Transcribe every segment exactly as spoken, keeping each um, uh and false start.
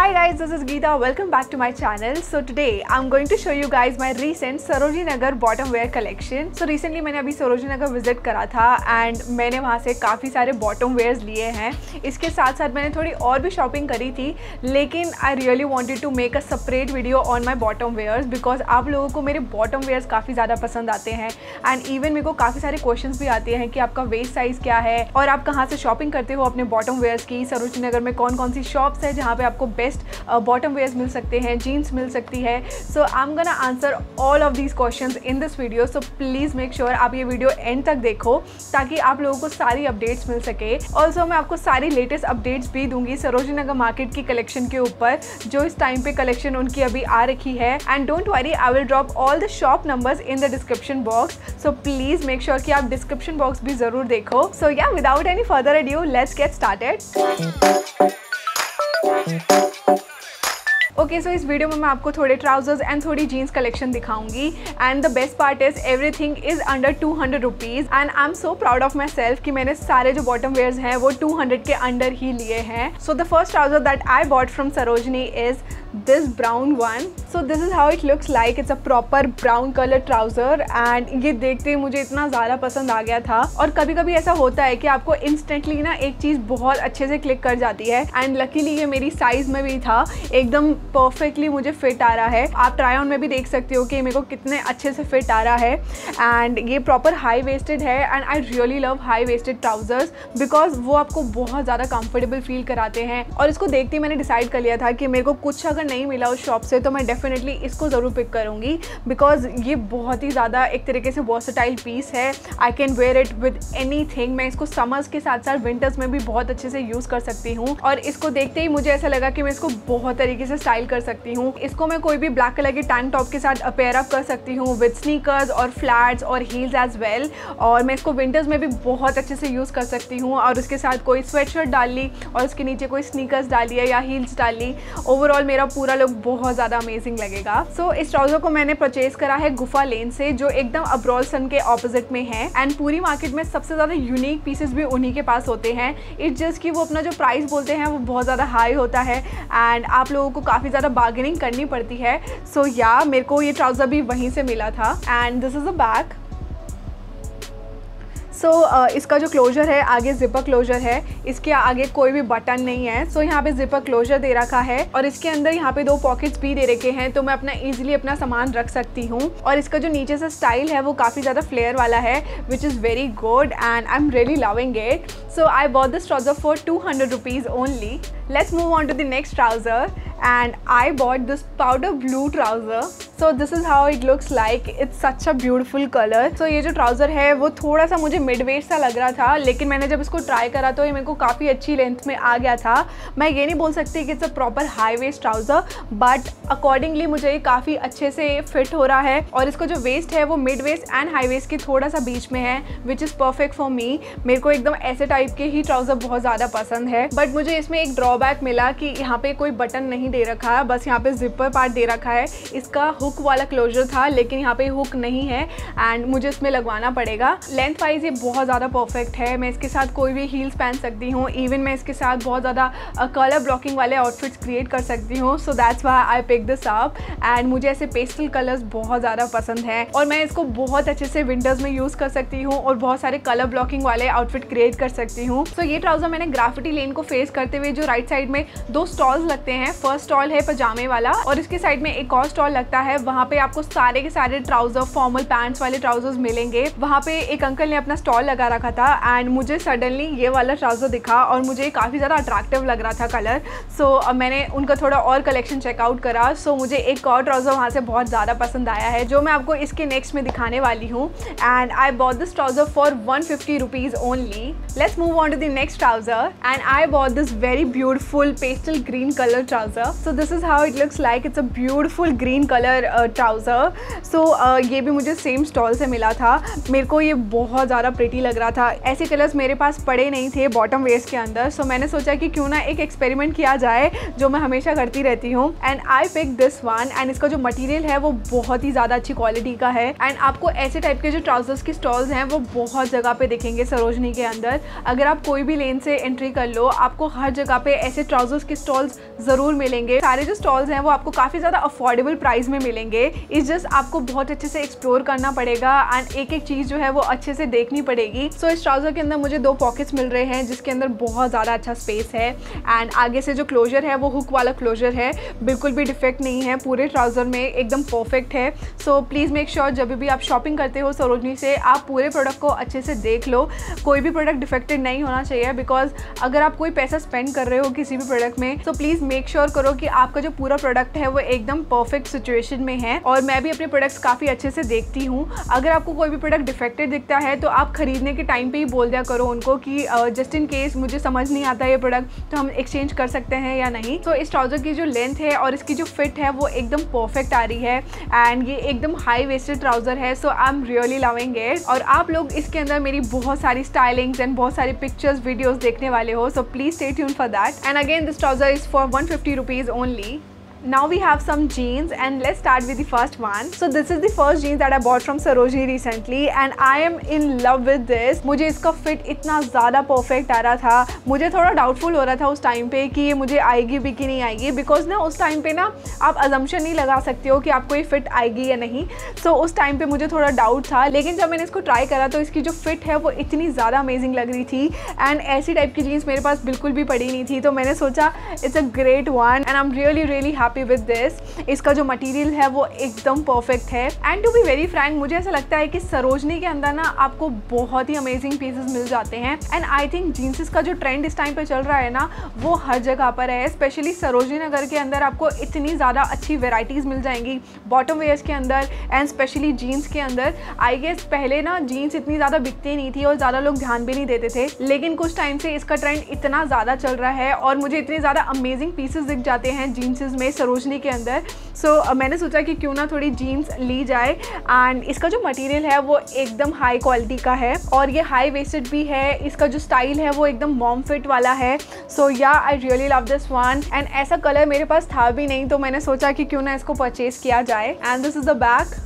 Hi guys, this is Geeta. Welcome back to my channel. So today I'm going to show you guys my recent Sarojini Nagar bottom wear collection. So recently मैंने अभी Sarojini Nagar visit करा था and मैंने वहाँ से काफ़ी सारे bottom wears लिए हैं. इसके साथ साथ मैंने थोड़ी और भी shopping करी थी, लेकिन I really wanted to make a separate video on my bottom wears because आप लोगों को मेरे bottom wears काफ़ी ज़्यादा पसंद आते हैं and even मेरे को काफ़ी सारे questions भी आते हैं कि आपका waist size क्या है और आप कहाँ से shopping करते हो अपने bottom wears की. सरोजनी नगर में कौन कौन सी shops है जहाँ पे आपको बेस्ट बॉटम वेयर्स मिल सकते हैं, जीन्स मिल सकती है. So I am gonna answer all of these questions in this video. So please make sure आप ये वीडियो एंड तक देखो ताकि आप लोगों को सारी अपडेट्स मिल सके. ऑल्सो मैं आपको सारी लेटेस्ट अपडेट्स भी दूंगी सरोजनी नगर मार्केट की कलेक्शन के ऊपर, जो इस टाइम पे कलेक्शन उनकी अभी आ रखी है. And don't worry, I will drop all the shop numbers in the description box. So please make sure कि आप डिस्क्रिप्शन बॉक्स भी ज़रूर देखो. So yeah without any further adieu, let's get started. Okay so इस video में मैं आपको थोड़े ट्राउजर्स एंड थोड़ी जीन्स कलेक्शन दिखाऊंगी. And the best part is everything is under two hundred rupees and I am so proud of my self कि मैंने सारे जो बॉटम वेयर्स हैं वो टू हंड्रेड के अंडर ही लिए हैं. So the first trouser that I bought from Sarojini is this brown one. So this is how it looks like. It's a proper brown color trouser and ये देखते ही मुझे इतना ज़्यादा पसंद आ गया था. और कभी कभी ऐसा होता है कि आपको इंस्टेंटली ना एक चीज़ बहुत अच्छे से क्लिक कर जाती है एंड लकीली ये मेरी साइज़ में भी था, एकदम परफेक्टली मुझे फिट आ रहा है. आप ट्राई ऑन में भी देख सकते हो कि मेरे को कितने अच्छे से फिट आ रहा है. एंड ये प्रॉपर हाई वेस्टेड है and I really love high waisted trousers because वो आपको बहुत ज़्यादा कंफर्टेबल फील कराते हैं. और इसको देखते ही मैंने डिसाइड कर लिया था कि मेरे को कुछ अगर नहीं मिला उस शॉप से तो मैं डेफिनेटली इसको ज़रूर पिक करूँगी बिकॉज ये बहुत ही ज़्यादा एक तरीके से वर्सेटाइल पीस है. I can wear it with anything. मैं इसको समर्स के साथ साथ विंटर्स में भी बहुत अच्छे से यूज़ कर सकती हूँ. और इसको देखते ही मुझे ऐसा लगा कि मैं इसको बहुत तरीके से स्टाइल कर सकती हूँ. इसको मैं कोई भी ब्लैक कलर के टैंक टॉप के साथ पेयर अप कर सकती हूँ विद स्नीकर्स और फ्लैट्स और हील्स एज वेल. और मैं इसको विंटर्स में भी बहुत अच्छे से यूज़ कर सकती हूँ और उसके साथ कोई स्वेटशर्ट डाल ली और उसके नीचे कोई स्नीकर्स डाल लिया या हील्स डाल ली. ओवरऑल मेरा पूरा लुक बहुत ज़्यादा अमेजिंग लगेगा. सो so, इस ट्राउजर को मैंने परचेज करा है गुफा लेन से, जो एकदम अब्रोल सन के ऑपोजिट में है. एंड पूरी मार्केट में सबसे ज़्यादा यूनिक पीसेस भी उन्हीं के पास होते हैं. इट्स जस्ट कि वो अपना जो प्राइस बोलते हैं वो बहुत ज़्यादा हाई होता है एंड आप लोगों को काफ़ी ज़्यादा बार्गेनिंग करनी पड़ती है. सो so, या yeah, मेरे को ये ट्राउजर भी वहीं से मिला था. And this is a bag. So so, uh, इसका जो क्लोजर है आगे जिपर क्लोजर है, इसके आगे कोई भी बटन नहीं है. सो so, यहाँ पे जिपर क्लोजर दे रखा है और इसके अंदर यहाँ पे दो पॉकेट्स भी दे रखे हैं तो मैं अपना इजीली अपना सामान रख सकती हूँ. और इसका जो नीचे से स्टाइल है वो काफ़ी ज़्यादा फ्लेयर वाला है which is very good and I am really loving it. So I bought this trouser for two hundred rupees only. Let's move on to the next trouser and I bought this powder blue trouser. So this is how it looks like. It's such a beautiful color. So ये जो trouser है वो थोड़ा सा मुझे mid waist सा लग रहा था, लेकिन मैंने जब इसको ट्राई करा तो ये मेरे को काफ़ी अच्छी लेंथ में आ गया था. मैं ये नहीं बोल सकती कि it's a proper high waist trouser, but accordingly मुझे ये काफ़ी अच्छे से फिट हो रहा है. और इसका जो वेस्ट है वो mid waist and high waist की थोड़ा सा बीच में है which is perfect for me. मेरे को एकदम ऐसे टाइप के ही ट्राउज़र बहुत ज़्यादा पसंद है. बट मुझे इसमें एक ड्रॉबैक मिला कि यहाँ पे कोई बटन नहीं दे रखा है, बस यहाँ पे जिपर पार्ट दे रखा है. इसका हुक वाला क्लोजर था लेकिन यहाँ पे हुक नहीं है एंड मुझे इसमें लगवाना पड़ेगा. लेंथ वाइज ये बहुत ज़्यादा परफेक्ट है. मैं इसके साथ कोई भी हील्स पहन सकती हूँ. इवन मैं इसके साथ बहुत ज़्यादा कलर ब्लॉकिंग वाले आउटफिट्स क्रिएट कर सकती हूँ. So that's why I pick this up. And मुझे ऐसे पेस्टल कलर्स बहुत ज़्यादा पसंद हैं और मैं इसको बहुत अच्छे से विंटर्स में यूज़ कर सकती हूँ और बहुत सारे कलर ब्लॉकिंग वाले आउटफिट क्रिएट कर सकती हूँ. सो so, ये ट्राउज़र मैंने ग्राफिटी लेन को फेस करते हुए जो राइट साइड में दो स्टॉल्स लगते हैं. फर्स्ट स्टॉल है पजामे वाला और इसके साइड में एक और स्टॉल लगता है. वहाँ पे आपको सारे के सारे ट्राउजर, फॉर्मल पैंट्स वाले ट्राउजर्स मिलेंगे. वहाँ पे एक अंकल ने अपना स्टॉल लगा रखा था एंड मुझे सडनली ये वाला ट्राउजर दिखा और मुझे काफ़ी ज़्यादा अट्रैक्टिव लग रहा था कलर. सो so, अब मैंने उनका थोड़ा और कलेक्शन चेकआउट करा. सो so, मुझे एक और ट्राउजर वहाँ से बहुत ज़्यादा पसंद आया है जो मैं आपको इसके नेक्स्ट में दिखाने वाली हूँ. And I bought this trouser for one fifty rupees only. Let's move on to the next trouser and I bought this very beautiful pastel green colour trouser. So this is how it looks like. It's a beautiful green colour trouser. So ये भी मुझे same stall से मिला था. मेरे को ये बहुत ज़्यादा प्रिटी लग रहा था. ऐसे कलर्स मेरे पास पड़े नहीं थे बॉटम वेस्ट के अंदर. सो so, मैंने सोचा कि क्यों ना एक एक्सपेरिमेंट किया जाए जो मैं हमेशा करती रहती हूँ. And I pick this one and इसका जो मटेरियल है वो बहुत ही ज़्यादा अच्छी क्वालिटी का है. एंड आपको ऐसे टाइप के जो ट्राउजर्स की स्टॉल्स हैं वो बहुत जगह पे दिखेंगे सरोजनी के अंदर. अगर आप कोई भी लेन से एंट्री कर लो आपको हर जगह पे ऐसे ट्राउजर्स की स्टॉल्स ज़रूर मिलेंगे मिलेंगे। सारे जो स्टॉल्स हैं वो आपको काफ़ी ज़्यादा अफोर्डेबल प्राइस में मिलेंगे। इस जस्ट आपको बहुत अच्छे से एक्सप्लोर करना पड़ेगा एंड एक एक चीज़ जो है वो अच्छे से देखनी पड़ेगी। सो so, इस ट्राउज़र के अंदर मुझे दो पॉकेट्स मिल रहे हैं जिसके अंदर बहुत ज़्यादा अच्छा स्पेस है एंड आगे से जो क्लोजर है वो हुक वाला क्लोजर है, बिल्कुल भी डिफेक्ट नहीं है, पूरे ट्राउज़र में एकदम परफेक्ट है। सो प्लीज़ मेक श्योर जब भी आप शॉपिंग करते हो सरोजनी से आप पूरे प्रोडक्ट को अच्छे से देख लो। कोई भी प्रोडक्ट डिफेक्टेड नहीं होना चाहिए, बिकॉज अगर आप कोई पैसा स्पेंड कर रहे हो किसी भी प्रोडक्ट में तो प्लीज़ मेक श्योर करो कि आपका जो पूरा प्रोडक्ट है वो एकदम परफेक्ट सिचुएशन में है। और मैं भी अपने प्रोडक्ट्स काफ़ी अच्छे से देखती हूँ। अगर आपको कोई भी प्रोडक्ट डिफेक्टेड दिखता है तो आप खरीदने के टाइम पे ही बोल दिया करो उनको कि जस्ट इन केस मुझे समझ नहीं आता ये प्रोडक्ट तो हम एक्सचेंज कर सकते हैं या नहीं। तो इस ट्राउज़र की जो लेंथ है और इसकी जो फिट है वो एकदम परफेक्ट आ रही है एंड ये एकदम हाई वेस्टेड ट्राउज़र है। So I am really loving it. और आप लोग इसके अंदर मेरी बहुत सारी स्टाइलिंग्स एंड बहुत सारी पिक्चर्स वीडियोस देखने वाले हो, so please stay tuned for that. And again this trouser is for one fifty rupees only. Now we have some jeans and let's start with the first one. So this is the first jeans that I bought from Sarojini recently and I am in love with this. मुझे इसका fit इतना ज़्यादा perfect आ रहा था, मुझे थोड़ा doubtful हो रहा था उस टाइम पे कि ये मुझे आएगी भी कि नहीं आएगी, बिकॉज ना उस टाइम पे ना आप अजम्पशन नहीं लगा सकते हो कि आपको ये फिट आएगी या नहीं। सो so, उस टाइम पे मुझे थोड़ा डाउट था, लेकिन जब मैंने इसको ट्राई करा तो इसकी जो फिट है वो इतनी ज़्यादा अमेजिंग लग रही थी एंड ऐसी टाइप की जीन्स मेरे पास बिल्कुल भी पड़ी नहीं थी। तो मैंने सोचा it's a great one and I am really really happy with this. इसका जो मटेरियल है वो एकदम परफेक्ट है and to be very frank मुझे ऐसा लगता है कि सरोजनी के अंदर ना आपको बहुत ही अमेजिंग पीसेस मिल जाते हैं एंड आई थिंक जीन्सेस का जो ट्रेंड इस टाइम पे चल रहा है ना वो हर जगह पर है। स्पेशली सरोजनी नगर के अंदर आपको इतनी ज़्यादा अच्छी वेराइटीज़ मिल जाएंगी बॉटम वेयर्स के अंदर एंड स्पेशली जीन्स के अंदर। आई गेस पहले ना जीन्स इतनी ज़्यादा बिकती नहीं थी और ज़्यादा लोग ध्यान भी नहीं देते थे, लेकिन कुछ टाइम से इसका ट्रेंड इतना ज़्यादा चल रहा है और मुझे इतने ज़्यादा अमेजिंग पीसेस दिख जाते हैं जीन्सेस में सरोजनी के अंदर। सो so, uh, मैंने सोचा कि क्यों ना थोड़ी जीन्स ली जाए एंड इसका जो मटेरियल है वो एकदम हाई क्वालिटी का है और ये हाई वेस्टेड भी है। इसका जो स्टाइल है वो एकदम मॉम फिट वाला है। So yeah I really love this one and ऐसा कलर मेरे पास था भी नहीं तो मैंने सोचा कि क्यों ना इसको परचेज किया जाए। And this is the back.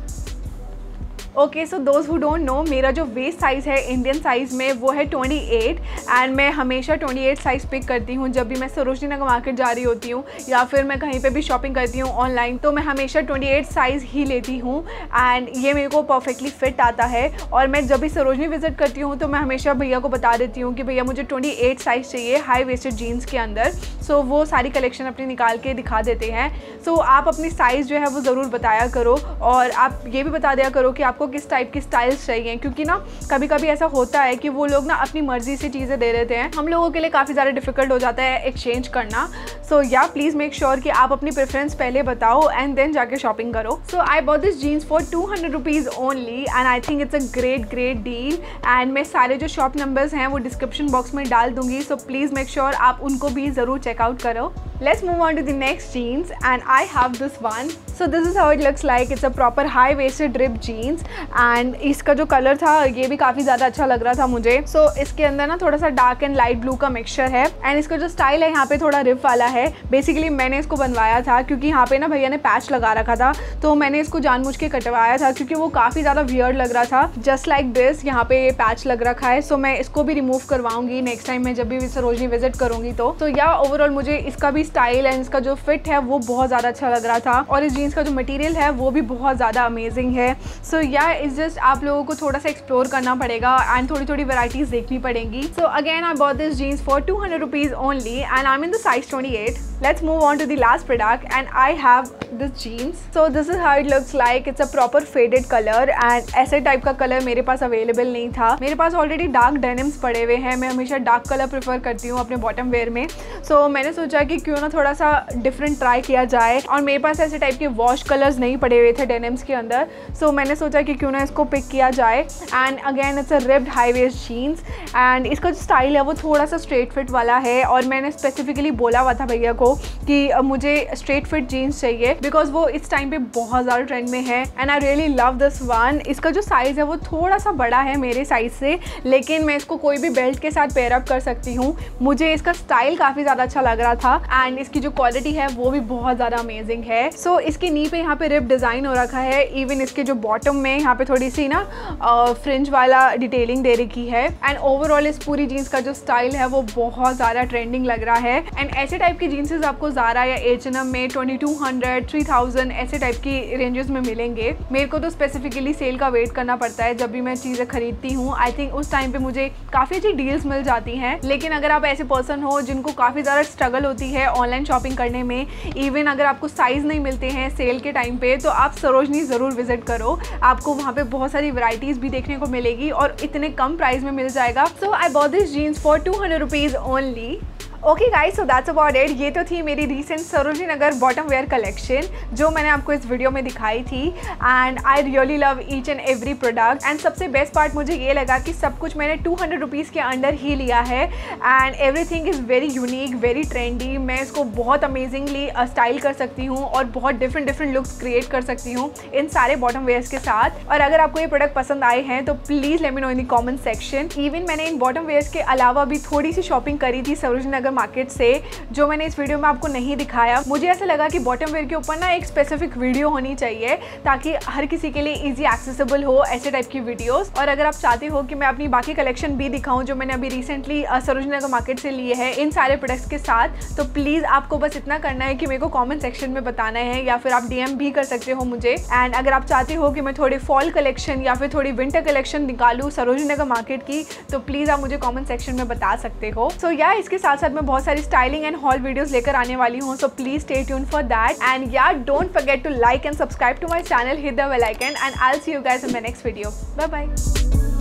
Okay so those who don't know मेरा जो वेस्ट साइज़ है इंडियन साइज़ में वो है ट्वेंटी एट एंड मैं हमेशा ट्वेंटी एट साइज़ पिक करती हूँ जब भी मैं सरोजनी नगर मार्केट जा रही होती हूँ या फिर मैं कहीं पे भी शॉपिंग करती हूँ ऑनलाइन, तो मैं हमेशा ट्वेंटी एट साइज़ ही लेती हूँ एंड ये मेरे को परफेक्टली फिट आता है। और मैं जब भी सरोजनी विजिट करती हूँ तो मैं हमेशा भैया को बता देती हूँ कि भैया मुझे ट्वेंटी एट साइज़ चाहिए हाई वेस्टेड जीन्स के अंदर। सो so, वो सारी कलेक्शन अपनी निकाल के दिखा देते हैं। सो so, आप अपनी साइज़ जो है वो ज़रूर बताया करो और आप ये भी बता दिया करो कि आपको किस टाइप की स्टाइल्स चाहिए, क्योंकि ना कभी कभी ऐसा होता है कि वो लोग ना अपनी मर्जी से चीज़ें दे देते हैं, हम लोगों के लिए काफ़ी ज़्यादा डिफिकल्ट हो जाता है एक्सचेंज करना। सो या प्लीज़ मेक श्योर कि आप अपनी प्रेफरेंस पहले बताओ एंड देन जाके शॉपिंग करो। So I bought this jeans for two hundred rupees only and I think it's a great great deal and मैं सारे जो शॉप नंबर्स हैं वो डिस्क्रिप्शन बॉक्स में डाल दूंगी। सो प्लीज़ मेक श्योर आप उनको भी ज़रूर चेकआउट करो। Let's move on to the next jeans and I have this one. So this is how it looks like. It's a proper high waisted ripped jeans and इसका जो colour था ये भी काफ़ी ज़्यादा अच्छा लग रहा था मुझे। So इसके अंदर ना थोड़ा सा डार्क एंड लाइट ब्लू का मिक्सचर है एंड इसका जो स्टाइल है यहाँ पे थोड़ा रिप वाला है। बेसिकली मैंने इसको बनवाया था क्योंकि यहाँ पे ना भैया ने पैच लगा रखा था तो मैंने इसको जानबूझ के कटवाया था क्योंकि वो काफ़ी ज़्यादा वियर्ड लग रहा था। जस्ट लाइक दिस यहाँ पे ये पैच लग रखा है। सो so मैं इसको भी रिमूव करवाऊंगी नेक्स्ट टाइम मैं जब भी सरोजनी विजिट करूँगी तो। तो या ओवरऑल मुझे इसका भी स्टाइल एंड इसका जो फिट है वो बहुत ज़्यादा अच्छा लग रहा था और इस जीन्स का जो मटेरियल है वो भी बहुत ज़्यादा अमेजिंग है। सो या इट्स जस्ट आप लोगों को थोड़ा सा एक्सप्लोर करना पड़ेगा एंड थोड़ी थोड़ी वैराइटीज़ देखनी पड़ेंगी। So again I bought this jeans for two hundred rupees only and I am in the size twenty eight. Let's move on to the last product and I have this jeans. So this is how it looks like. It's a proper faded colour and ऐसे type का colour मेरे पास available नहीं था। मेरे पास already dark denims पड़े हुए हैं, मैं हमेशा डार्क कलर प्रेफर करती हूँ अपने बॉटम वेयर में। सो so, मैंने सोचा कि क्यों ना थोड़ा सा डिफरेंट ट्राई किया जाए और मेरे पास ऐसे टाइप के वॉश कलर्स नहीं पड़े हुए थे डेनिम्स के अंदर। सो so, मैंने सोचा कि क्यों ना इसको पिक किया जाए and again it's a ripped high waist jeans and इसका जो स्टाइल है वो थोड़ा सा स्ट्रेट फिट वाला है और मैंने स्पेसिफिकली बोला हुआ था भैया को कि मुझे स्ट्रेट फिट जीन्स चाहिए बिकॉज वो इस टाइम पे बहुत ज़्यादा ट्रेंड में है and I really love this one. इसका जो साइज़ है वो थोड़ा सा बड़ा है मेरे साइज़ से, लेकिन मैं इसको कोई भी बेल्ट के साथ पेयर अप कर सकती हूँ। मुझे इसका स्टाइल काफ़ी ज़्यादा अच्छा लग रहा था एंड इसकी जो क्वालिटी है वो भी बहुत ज़्यादा अमेजिंग है। सो so, इसके नी पे यहाँ पे रिप डिज़ाइन हो रखा है। इवन इसके जो बॉटम में यहाँ पे थोड़ी सी ना फ्रिंज वाला डिटेलिंग दे रखी है। एंड ओवरऑल इस पूरी जीन्स का जो स्टाइल है वो बहुत ज़्यादा ट्रेंडिंग लग रहा है। एंड ऐसे टाइप की जीन्सेस आपको ज़ारा या एच एन एम में twenty two hundred three thousand ऐसे टाइप की रेंजेस में मिलेंगे। मेरे को तो स्पेसिफिकली सेल का वेट करना पड़ता है जब भी मैं चीज़ें खरीदती हूँ। आई थिंक उस टाइम पे मुझे काफ़ी अच्छी डील्स मिल जाती हैं। लेकिन अगर आप ऐसे पर्सन हो जिनको काफ़ी ज़्यादा स्ट्रगल होती है ऑनलाइन शॉपिंग करने में, इवन अगर आपको साइज़ नहीं मिलते हैं सेल के टाइम पे, तो आप सरोजनी ज़रूर विजिट करो। आपको वहाँ पे बहुत सारी वैरायटीज़ भी देखने को मिलेगी और इतने कम प्राइस में मिल जाएगा। So I bought this jeans for two hundred rupees only. Okay guys, so that's about it. ये तो थी मेरी recent Sarojini Nagar bottom wear collection जो मैंने आपको इस वीडियो में दिखाई थी। And I really love each and every product. And सबसे बेस्ट पार्ट मुझे ये लगा कि सब कुछ मैंने टू हंड्रेड रुपीज़ के अंडर ही लिया है। And everything is very unique, very trendy. मैं इसको बहुत अमेजिंगली स्टाइल कर सकती हूँ और बहुत डिफरेंट डिफरेंट लुक्स क्रिएट कर सकती हूँ इन सारे बॉटम वेयर्स के साथ। और अगर आपको ये प्रोडक्ट पसंद आए हैं तो please let me know in the comment section. Even मैंने इन बॉटम वेयर्स के अलावा भी थोड़ी सी शॉपिंग करी थी सरोजनी नगर मार्केट से, जो मैंने इस वीडियो में आपको नहीं दिखाया। मुझे ऐसा लगा कि बॉटम वेयर के ऊपर ना एक स्पेसिफिक वीडियो होनी चाहिए ताकि हर किसी के लिए इजी एक्सेसिबल हो ऐसे टाइप की वीडियोस। और अगर आप चाहते हो कि मैं अपनी बाकी कलेक्शन भी दिखाऊं जो मैंने अभी रिसेंटली सरोजनी नगर मार्केट से लिए हैं इन सारे प्रोडक्ट्स के साथ, तो प्लीज़ आपको बस इतना करना है कि मेरे को कॉमेंट सेक्शन में बताना है या फिर आप डीएम भी कर सकते हो मुझे। एंड अगर आप चाहते हो कि मैं थोड़ी फॉल कलेक्शन या फिर थोड़ी विंटर कलेक्शन निकालूँ सरोजनी नगर मार्केट की, तो प्लीज़ आप मुझे कॉमेंट सेक्शन में बता सकते हो। सो या इसके साथ साथ मैं बहुत सारी स्टाइलिंग एंड हॉल वीडियोस लेकर आने वाली हूँ। So please stay tune for that. And yeah don't forget to like and subscribe to my channel, hit the bell icon, and I will see you guys in my next video. Bye bye.